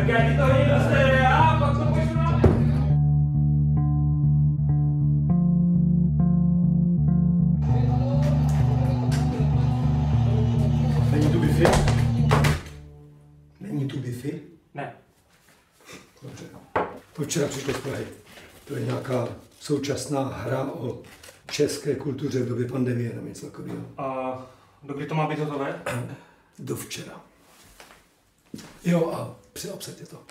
Tak já ti to hodím do stérea a pak to pošlu na... Není tu Wi-Fi? Není tu Wi-Fi? Ne. Dobře. To včera přišlo z Prahy. To je nějaká současná hra o české kultuře v době pandemie nebo něco takového. A dokdy to má být hotové? Do včera. Jo, a přiobsaďte to.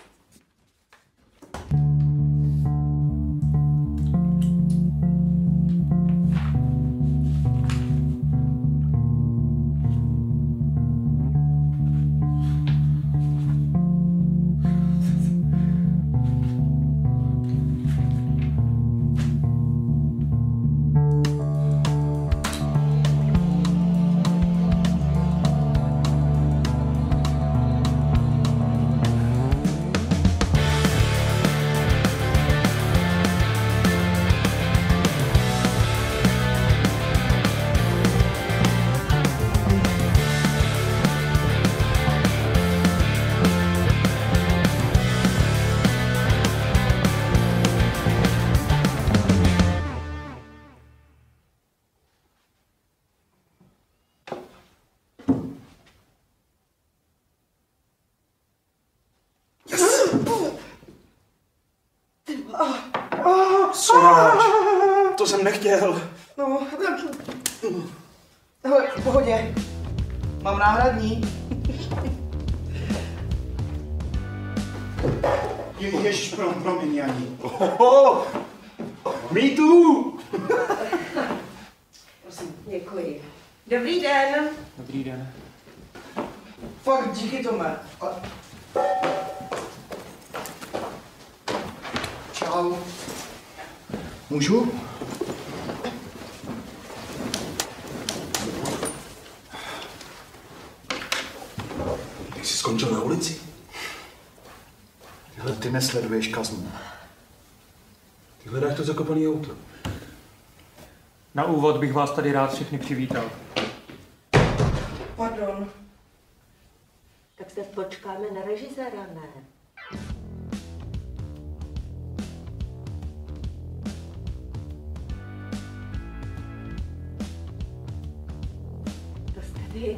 Soráč, to jsem nechtěl. No, tak... Hele, v pohodě. Mám náhradní. Ježiš, promiň, Janí. Me too! Prosím, děkuji. Dobrý den. Dobrý den. Fakt díky, Tome. Čau. Můžu? Ty jsi skončil na ulici? Ale ty nesleduješ Kazmu. Ty hledáš to zakopaný auto. Na úvod bych vás tady rád všechny přivítal. Pardon. Tak se počkáme na režiséra, ne? To jste vy.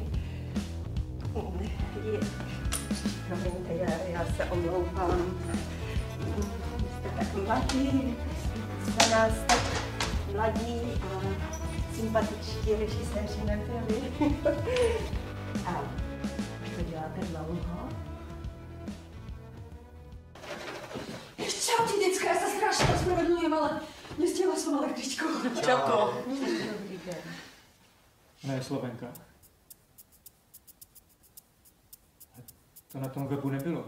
Promiňte, já se omlouvám. Jste tak mladí, jste nás tak mladí a sympatičtí režiséři nebyli. A to děláte dlouho? Čau ti, děcka, já se strašně ospravedlňujem, ale nestihla jsem električku. Čauko. Dobrý den. Ona je Slovenka. To na tom webu nebylo.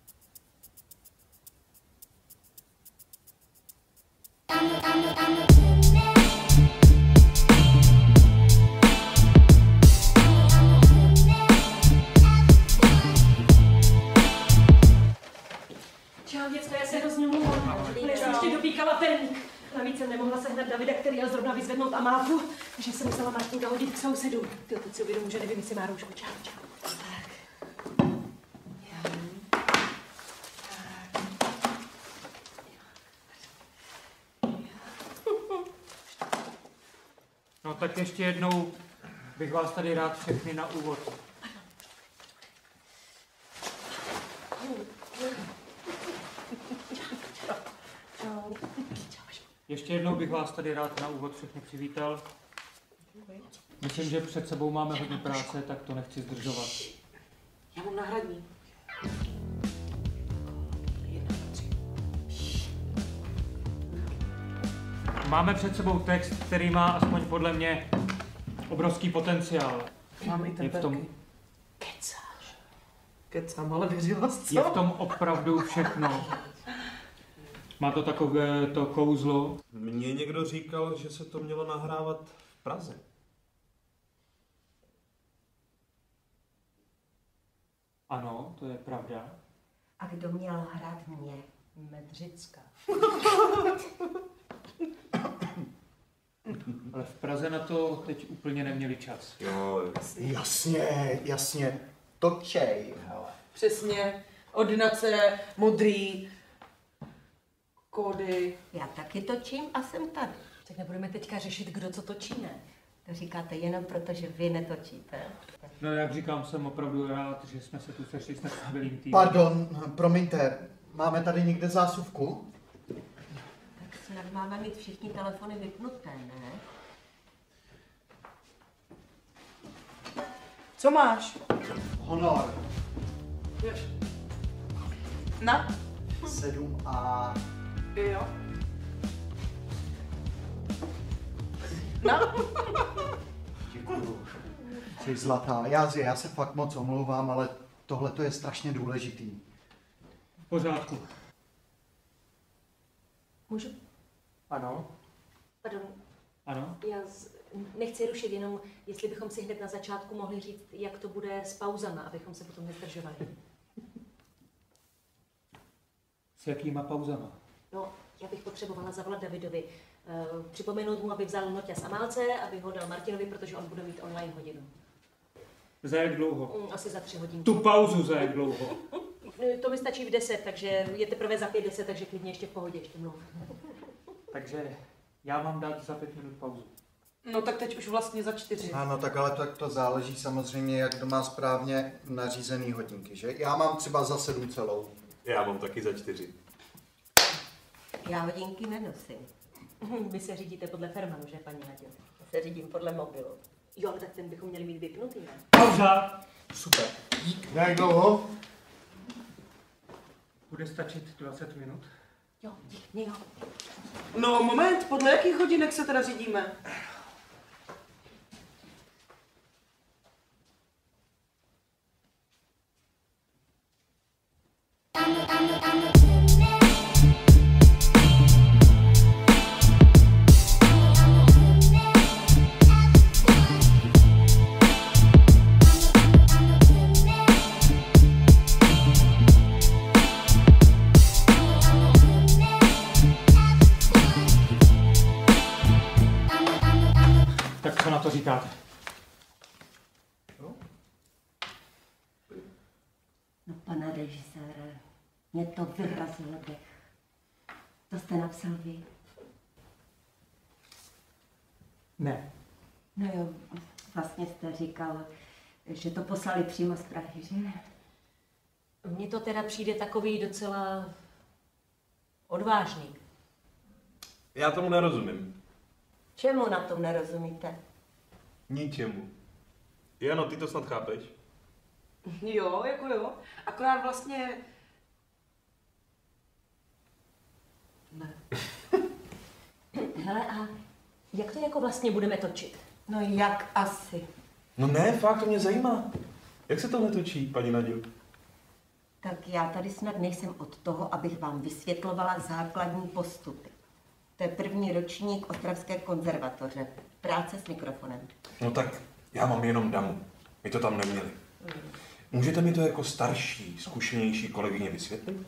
Čau, děcka, já se hrozně omlouvám. Já jsem ještě dopíkala perník. Navíc jsem nemohla sehnat Davida, který jel zrovna vyzvednout Amálku, takže jsem musela Martinka hodit k sousedu. Ty teď si uvědomuji, že nevím, jestli má roušku. Čau, čau. No tak ještě jednou bych vás tady rád všechny na úvod. Ještě jednou bych vás tady rád na úvod všechny přivítal. Myslím, že před sebou máme hodně práce, tak to nechci zdržovat. Já mám náhradní. Máme před sebou text, který má aspoň podle mě obrovský potenciál. Mám i Je v tom, Kecáš. Kecám, ale věřila jsi, je co? v tom opravdu všechno. Má to takové to kouzlo. Mně někdo říkal, že se to mělo nahrávat v Praze. Ano, to je pravda. A kdo měl hrát mě? Medřicka. Ale v Praze na to teď úplně neměli čas. Jo, Jasně, jasně. Točej, hele. Přesně. Ordinace, modrý, kódy. Já taky točím a jsem tady. Tak nebudeme teďka řešit, kdo co točí, ne? To říkáte jenom proto, že vy netočíte. No jak říkám, jsem opravdu rád, že jsme se tu sešli s skvělým týmem. Pardon, promiňte, máme tady někde zásuvku? Tak snad máme mít všichni telefony vypnuté, ne? Co máš? Honor. Na? 7A. Jo. Na? Děkuju. Jsi zlatá. Já se fakt moc omlouvám, ale tohle to je strašně důležitý. V pořádku. Můžu? Ano. Pardon, Ano. nechci rušit, jenom jestli bychom si hned na začátku mohli říct, jak to bude s pauzama, abychom se potom nezdržovali. S jakýma pauzama? No, já bych potřebovala zavolat Davidovi. Připomenout mu, aby vzal Noťa z Amálce, aby ho dal Martinovi, protože on bude mít online hodinu. Za jak dlouho? Asi za 3 hodiny. Tu pauzu za jak dlouho? To mi stačí v 10, takže je teprve za 5:10, takže klidně ještě v pohodě, ještě mluvím. Takže já mám dát za 5 minut pauzu. No tak teď už vlastně za 4. Ano, tak ale to záleží samozřejmě, jak kdo má správně nařízený hodinky, že? Já mám třeba za 7 celou. Já mám taky za 4. Já hodinky nenosím. Vy se řídíte podle Fermanu, že, paní Naďo? Já se řídím podle mobilu. Jo, tak ten bychom měli mít vypnutý, ne? Pauza! Super. Jak dlouho? Bude stačit 20 minut? Jo, díky, jo. No moment, podle jakých hodinek se teda řídíme? Tak co na to říkáte? No, pane režisére, mě to vyrazilo dech. To jste napsal vy? Ne. No jo, vlastně jste říkal, že to poslali přímo z Prahy, že? Mně to teda přijde takový docela odvážný. Já tomu nerozumím. Čemu na tom nerozumíte? Ničemu. Jano, ty to snad chápeš? Jo, jako jo. Akorát vlastně... Ne. Hele, a jak to jako vlastně budeme točit? No jak asi? No ne, fakt, to mě zajímá. Jak se to netočí, paní Naďo? Tak já tady snad nejsem od toho, abych vám vysvětlovala základní postupy. To je 1. ročník Ostravské konzervatoře. Práce s mikrofonem. No tak já mám jenom damu. My to tam neměli. Můžete mi to jako starší, zkušenější kolegyně vysvětlit?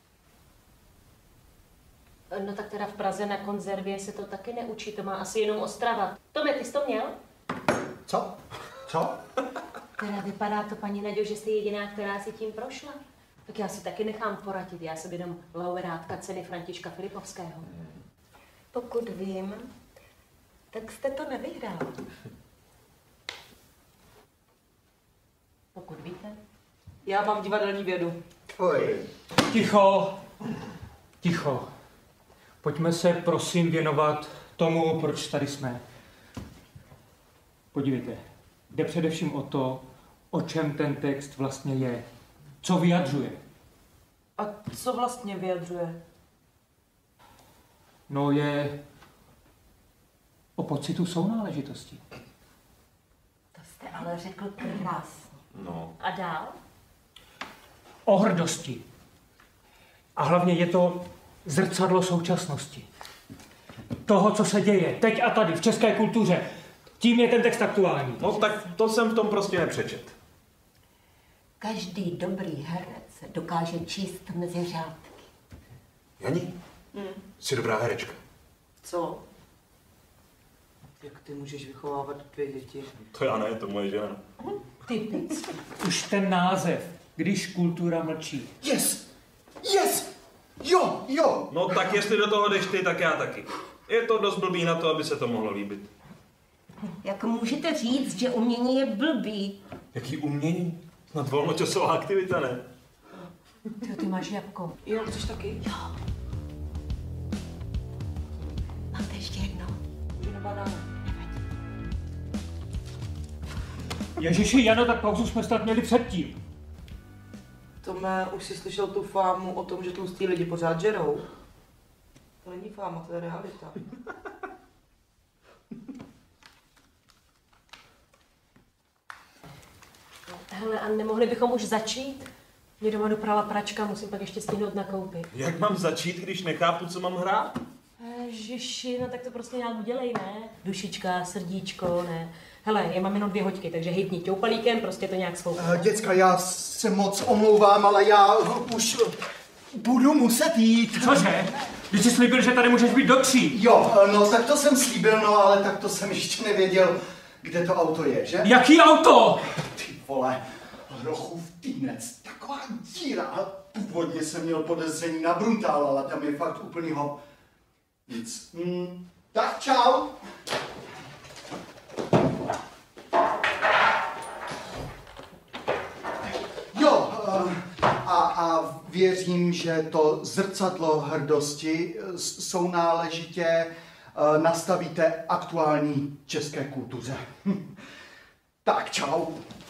No tak teda v Praze na konzervě se to taky neučí, to má asi jenom Ostrava. Tome, ty jsi to měl? Co? Co? Teda vypadá to, paní Naďo, že jsi jediná, která si tím prošla. Tak já si taky nechám poradit, já jsem jenom laureátka ceny Františka Filipovského. Pokud vím, tak jste to nevyhrál. Pokud víte. Já mám divadelní vědu. Tvoj. Ticho! Ticho. Pojďme se prosím věnovat tomu, proč tady jsme. Podívejte, jde především o to, o čem ten text vlastně je. Co vyjadřuje. A co vlastně vyjadřuje? No je o pocitu sounáležitosti. To jste ale řekl krásně. No. A dál? O hrdosti. A hlavně je to zrcadlo současnosti. Toho, co se děje teď a tady v české kultuře. Tím je ten text aktuální. No tak to jsem v tom prostě nepřečet. Každý dobrý herec dokáže číst mezi řádky. Jani, jsi dobrá herečka. Co? Jak ty můžeš vychovávat 2 děti? To já ne, to moje žena. Typicky. Už ten název. když kultura mlčí. Yes! Yes! Jo, jo! No tak jestli do toho jdeš ty, tak já taky. Je to dost blbý na to, aby se to mohlo líbit. Jak můžete říct, že umění je blbý? Jaký umění? Snad volnočasová aktivita, ne? Ty máš jabko. Jo, chceš taky? Jo. Máte ještě jedno? Že nebadáme. Ježiši, Jano, tak pauzu jsme snad měli předtím. Tome, už jsi slyšel tu fámu o tom, že tlustí lidi pořád žerou? To není fáma, to je realita. Hele, a nemohli bychom už začít? Mě doma doprala pračka, musím pak ještě stihnout nakoupit. Jak mám začít, když nechápu, co mám hrát? Ježiši, no tak to prostě nějak udělej, ne? Dušička, srdíčko, ne? Hele, já mám jenom 2 hoďky, takže hejtni ťoupalíkem, prostě to nějak svoupnu. Děcka, já se moc omlouvám, ale já už budu muset jít. Cože? Když jsi slíbil, že tady můžeš být do 3. Jo, no tak to jsem slíbil, no ale tak to jsem ještě nevěděl, kde to auto je, že? Jaký auto? Ty vole, Hrochův týnec, taková díra. Původně jsem měl podezření na Bruntál, ale tam je fakt úplnýho nic. Tak čau. Jo, a věřím, že to zrcadlo hrdosti sounáležitě nastavíte aktuální české kultuře. Tak čau.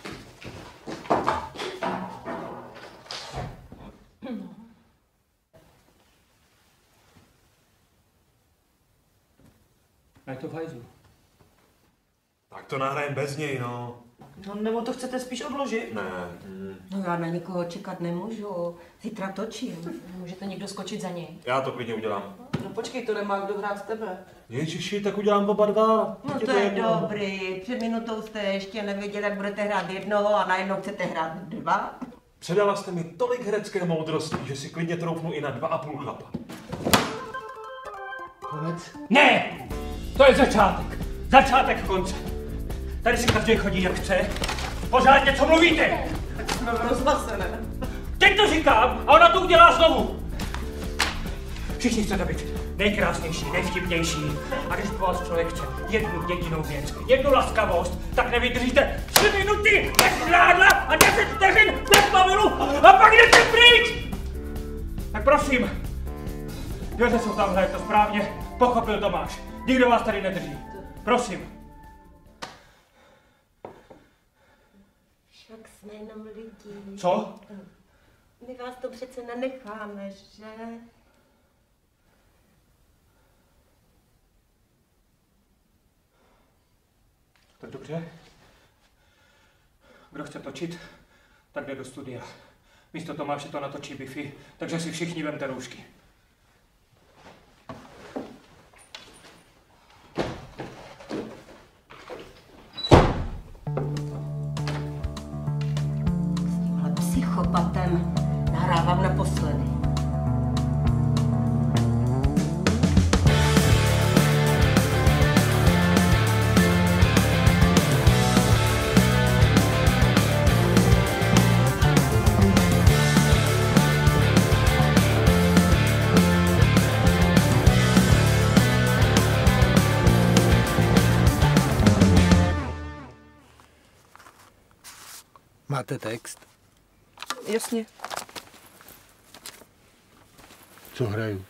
Je to v hajzlu. Tak to nahrajem bez něj, no. No, nebo to chcete spíš odložit? Ne. No já na nikoho čekat nemůžu. Zítra točím. Můžete někdo skočit za něj. Já to klidně udělám. No počkej, to nemá kdo hrát tebe. Ježiši, tak udělám oba dva. No to je dobrý. Před minutou jste ještě nevěděli, jak budete hrát jednoho a najednou chcete hrát 2. Předala jste mi tolik herecké moudrosti, že si klidně troufnu i na 2,5 chlapa. Konec? Ne! To je začátek. Začátek konce. Tady si každý chodí jak chce. Pořád něco mluvíte. Jsme v rozhlase, ne? Teď to říkám a ona to udělá znovu. Všichni chcete být nejkrásnější, nejvtipnější. A když po vás člověk chce jednu jedinou věc, jednu laskavost, tak nevydržíte 3 minuty bez žrádla a 10 vteřin bez mobilu a pak jdete pryč! Tak prosím, dveře jsou tamhle, je to správně, pochopil Tomáš. Nikdo vás tady nedrží. Prosím. Však jsme jenom lidi. Co? My vás to přece nenecháme, že? Tak dobře. Kdo chce točit, tak jde do studia. Místo Tomáše to natočí Biffy, takže si všichni vemte roušky. S tímhle psychopatem nahrávám naposledy. Máte text? Jasně. Co hraju?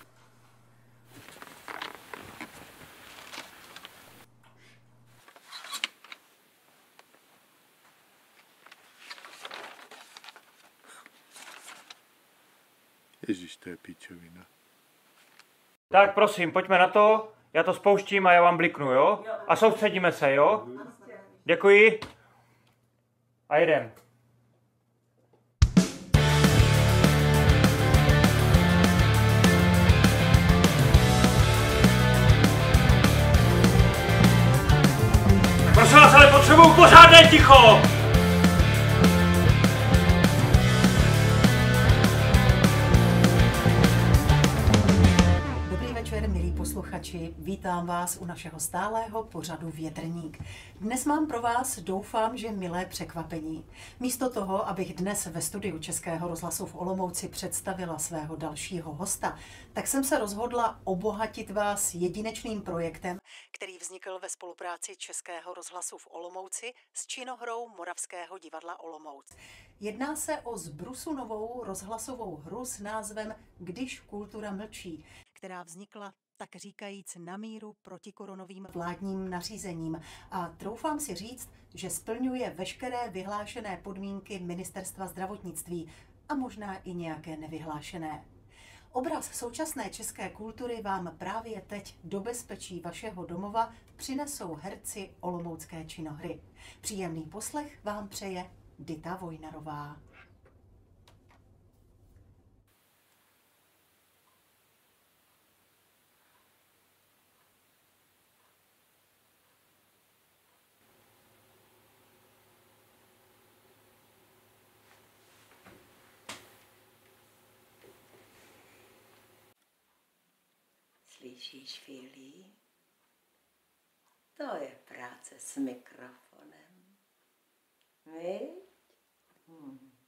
Ježíš, to je píčovina. Tak prosím, pojďme na to. Já to spouštím a já vám bliknu, jo? A soustředíme se, jo? Děkuji. A jedem. Prosím vás, ale potřebuju pořádné ticho! Dobrý večer, milí posluchači. posluchači, vítám vás u našeho stálého pořadu Větrník. Dnes mám pro vás, doufám, že milé překvapení. Místo toho, abych dnes ve studiu Českého rozhlasu v Olomouci představila svého dalšího hosta, tak jsem se rozhodla obohatit vás jedinečným projektem, který vznikl ve spolupráci Českého rozhlasu v Olomouci s činohrou Moravského divadla Olomouc. Jedná se o zbrusunovou rozhlasovou hru s názvem Když kultura mlčí, která vznikla tak říkajíc na míru protikoronovým vládním nařízením a troufám si říct, že splňuje veškeré vyhlášené podmínky Ministerstva zdravotnictví a možná i nějaké nevyhlášené. Obraz současné české kultury vám právě teď do bezpečí vašeho domova přinesou herci olomoucké činohry. Příjemný poslech vám přeje Dita Vojnarová. Slyšíš, Filí? To je práce s mikrofonem. Viď?